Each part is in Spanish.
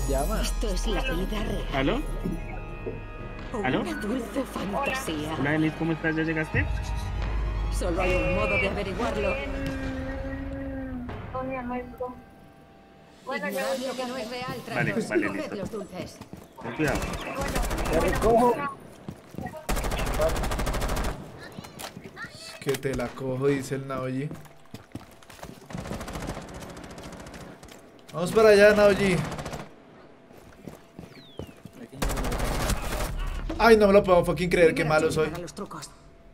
llama? Esto es la vida real. ¿Aló? ¿Aló? Una dulce fantasía. Hola, Denise, ¿cómo estás? ¿Ya llegaste? Solo hay un modo de averiguarlo. Sonia, no esto. Bueno, yo Ignorad lo que no es real, Vale, traidores. vale, Coged listo. los dulces. Ten cuidado. Te recojo. Que te la cojo, dice el Naoji. Vamos para allá, Naoji. Ay, no me lo puedo fucking creer, qué malo soy. Los trucos.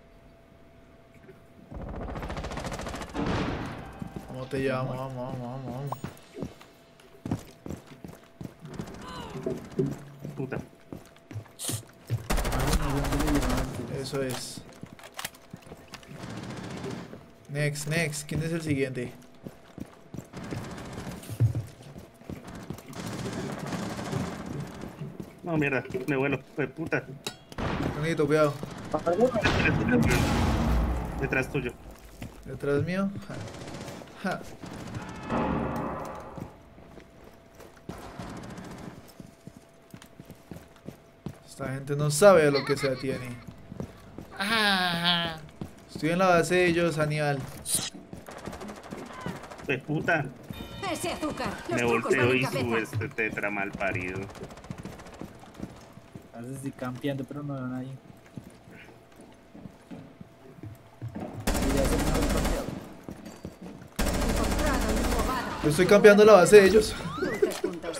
¿Cómo te llamo? Vamos. Puta. Eso es. Next. ¿Quién es el siguiente? No, mierda, me vuelo. Pues puta. Conejito, cuidado. Detrás tuyo. Detrás mío. Ja. Esta gente no sabe a lo que se atiene. Estoy en la base de ellos, Aníbal. Pues puta. Ese azúcar. Los Me trucos van volteo en y cabeza. sube este tetra mal parido. A veces estoy campeando, pero no veo a nadie. Debería ser mejor campeado. Encontrado y robado. Yo estoy cambiando la base de ellos. Dulces juntos.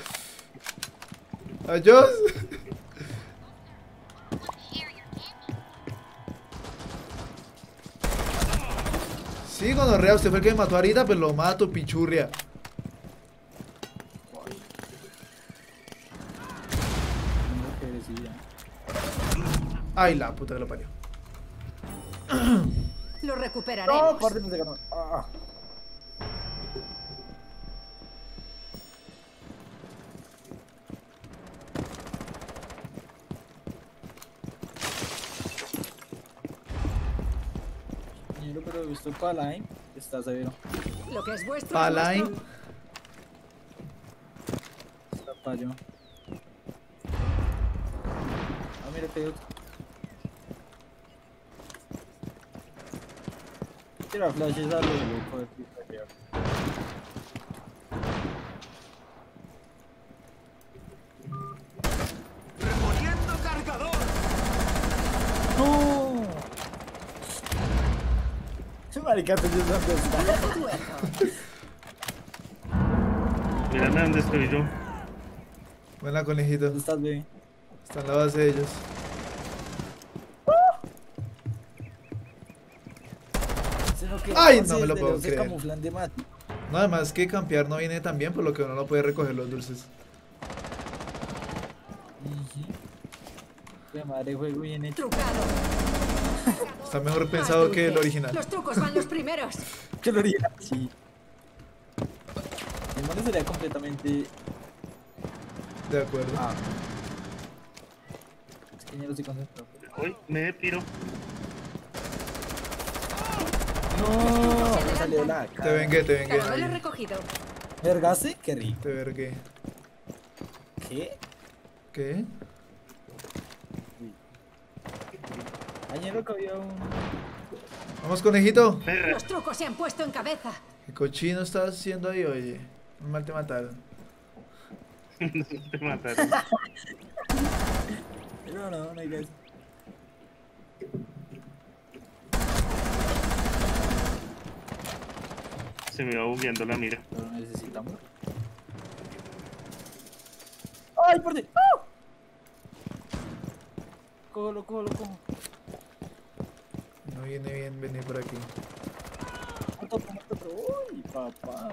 ¡Adiós! Sí, gonorrea, usted fue el que me mató ahorita, pues lo mato, pichurria. Tengo que decir ya. Ay, la puta que lo parió. Lo recuperaremos. No, corre, no se ganó. Ah. Pero esto para line está severo. Lo que es vuestro. Palai. Es vuestro. Está payo. Ah, mira que hay otro. Tira flashes a lo loco de pista. ¡Reponiendo cargador! ¡No! ¡Qué marica te estás dando! Mírame dónde estoy yo. Buena, conejito. ¿Dónde estás, bebé? Está en la base de ellos. Ay, no me lo puedo Se creer. camuflan de mate. No, además que campear no viene tan bien, por lo que uno no puede recoger los dulces. De madre juego bien hecho. Trucado. Está mejor Más pensado que el dulces. original. Los trucos van los primeros. ¿Qué lo haría? Sí. Mi mano sería completamente. De acuerdo. Ah. Es que ya no estoy concentrado. Hoy me piro. No, me salió la cara. Te vengué, Caramelo Navi. recogido. ¿Vergase? Qué rico. Te vergué. ¿Qué? ¿Qué? Ayer que había un. Vamos, conejito. Perra. Los trucos se han puesto en cabeza. ¿Qué cochino estás haciendo ahí, oye? Mal te mataron. Te mataron. No hay que. Se me va bugueando la mira. Lo necesitamos. ¡Ay, por ti! ¡Ah! Cógelo. No viene bien venir por aquí. Muerto. ¡Uy, papá!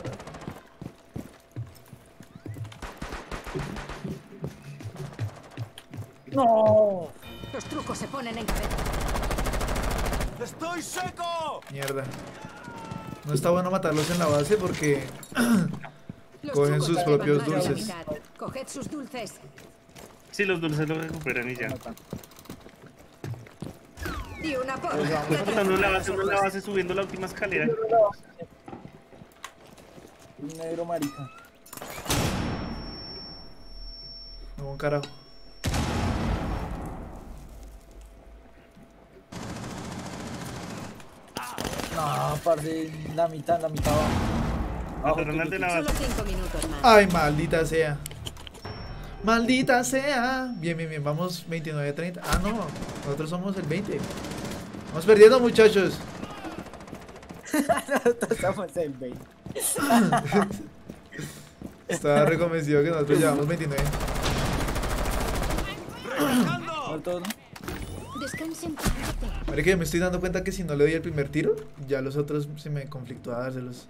¡No! Los trucos se ponen en cabeza. ¡Estoy seco! Mierda. No está bueno matarlos en la base porque Los cogen trucos sus te propios llevan más de la dulces. mitad. Coged sus dulces. Sí, los dulces los recuperan y ya. Y una por. Puta, uno en la base subiendo la última escalera. Un negro marica. No, un carajo. No, parce, la mitad abajo. Abajo, Mataron al de la Solo base. 5 minutos más. Ay, maldita sea. Maldita sea. Bien, bien, bien. Vamos 29-30. Ah, no. Nosotros somos el 20. Vamos perdiendo, muchachos. Nosotros estamos en 20. Estaba reconvencido que nosotros llevamos 29. ¿Cuánto, no? Descansen. Marica, yo me estoy dando cuenta que si no le doy el primer tiro, ya los otros se me conflictó a dárselos.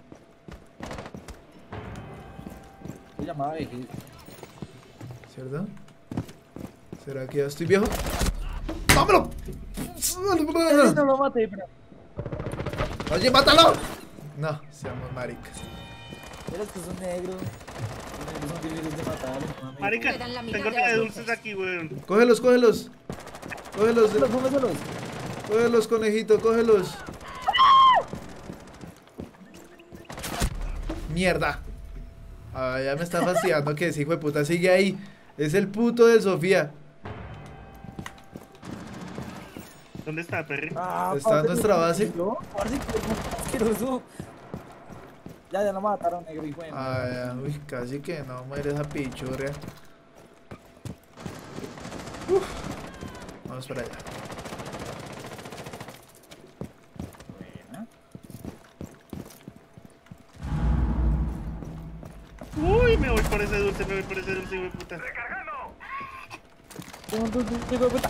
Se llamaba vejez. ¿Cierto? ¿Será que ya estoy viejo? ¡Dámelo! No lo maté, pero... ¡Oye, mátalo! No, seamos maricas. Pero es que son negros. Los negros son difíciles de matar. mami. Marica, Quedan la mitad tengo de la de las dulces dulces. aquí, weón. Cógelos, cógelos. Cógelos, Cómeselos. cógelos, conejito, cógelos. Mierda. Ah, ya me está fastidiando que ese hijo de puta sigue ahí. Es el puto de Sofía. ¿Dónde está, Perry? Ah, Está en nuestra base. ¿No? Parce, qué asqueroso. Ya lo mataron, negro, hijo de madre. Ah, ya, uy, casi que no muere esa pichurria. Uf. Vamos para allá. Buena. Uy, me voy por ese dulce, hijo de puta. Hijo de puta.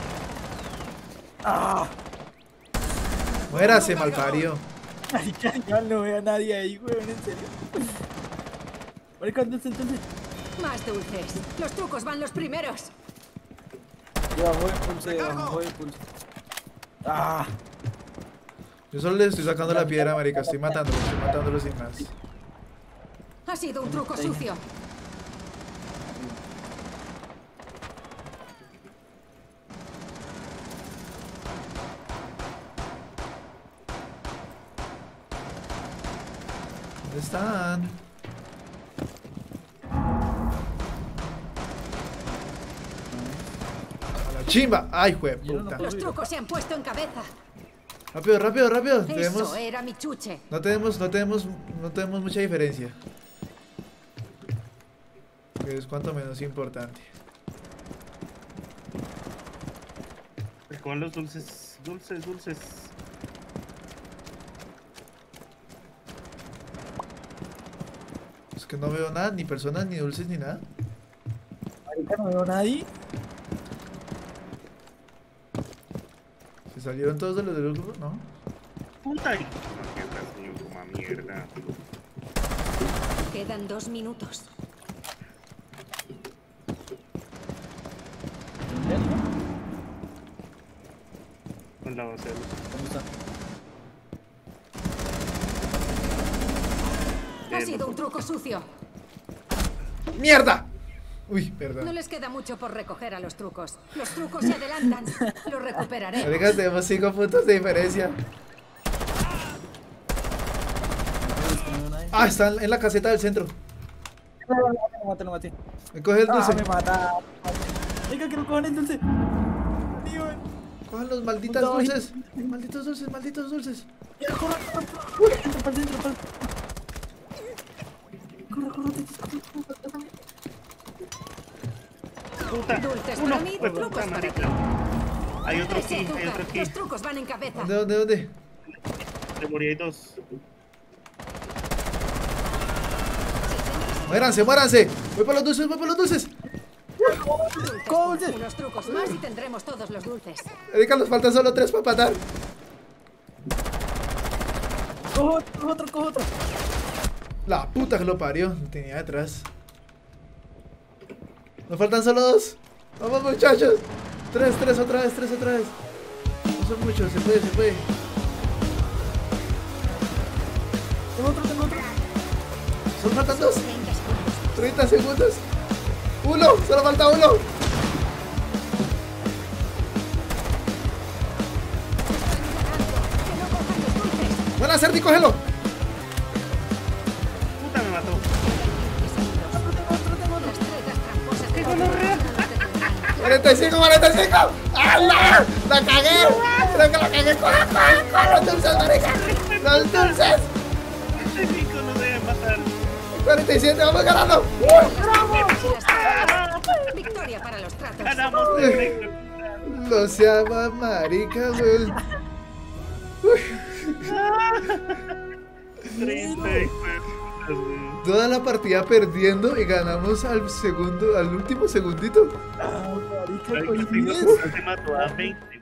Ah. Muérase, malparido. Marica, ya no veo a nadie ahí, weón, en serio. Marica, entonces. Más dulces. Los trucos van los primeros. Yo bajo el pulse, bajo el pulse. Ah. Yo solo le estoy sacando la piedra, marica. Estoy matándolo sin más. Ha sido un truco sucio. ¿Dónde están? A la chimba. Ay, jue puta. Los trucos se han puesto en cabeza. Rápido, rápido, rápido. Eso era mi chuche. No tenemos mucha diferencia. Que es cuanto menos importante. Con los dulces, dulces. Es que no veo nada, ni personas, ni dulces, ni nada. Marica, no veo a nadie. ¿Se salieron todos de los del grupo? No. Puta. Ay, mierda. Quedan 2 minutos. Con la base de luz. ¿Dónde está? Ha sido un truco sucio. ¡Mierda! Uy, No perdón. les queda mucho por recoger a los trucos. Los trucos se adelantan. Los recuperaré. Marica, tenemos 5 puntos de diferencia. Es que no veo a nadie. Ah, están en la caseta del centro. Lo maté. Me coge el Ah, dulce. me mata. Venga, que no cojan el dulce. Tío, Cojan los malditos No, dulces. Malditos dulces, malditos dulces. corre. Entra para dentro, corre. Puta. Dulces Uno, para mí, fue trucos puta, para marica. ti. Hay otro Ese aquí, hay azúcar. otro aquí. Los trucos van en cabeza. ¿Dónde? De morir hay 2. Muéranse, muéranse. Voy por los dulces, voy por los dulces. Dulces. Unos trucos más y tendremos todos los dulces. Erika, nos faltan solo 3 para matar. Cojo otro. La puta que lo parió. Lo tenía detrás. Nos faltan solo 2. Vamos, muchachos. 3 otra vez. No son muchos, se puede. Tengo otro. Solo faltan 2. 30 segundos. 30 segundos. 1, solo falta 1. Están ganando. Que no cojan los dulces. Buena, Cerdi, cógelo. Puta, me mató. 20 segundos. Las tretas tramposas de 45, 45. ¡Hala! ¡La cagué! ¡Creo que la cagué! ¡Corre, corre, corre! ¡Los dulces, marica! ¡Los dulces! Este pico no debe matar. 47, vamos ganando. Victoria para los tratos. Ganamos. No sea más marica, weón. 30 Toda la partida perdiendo y ganamos al último segundito. Ah, marica, Marica, coincidís. se mató a 20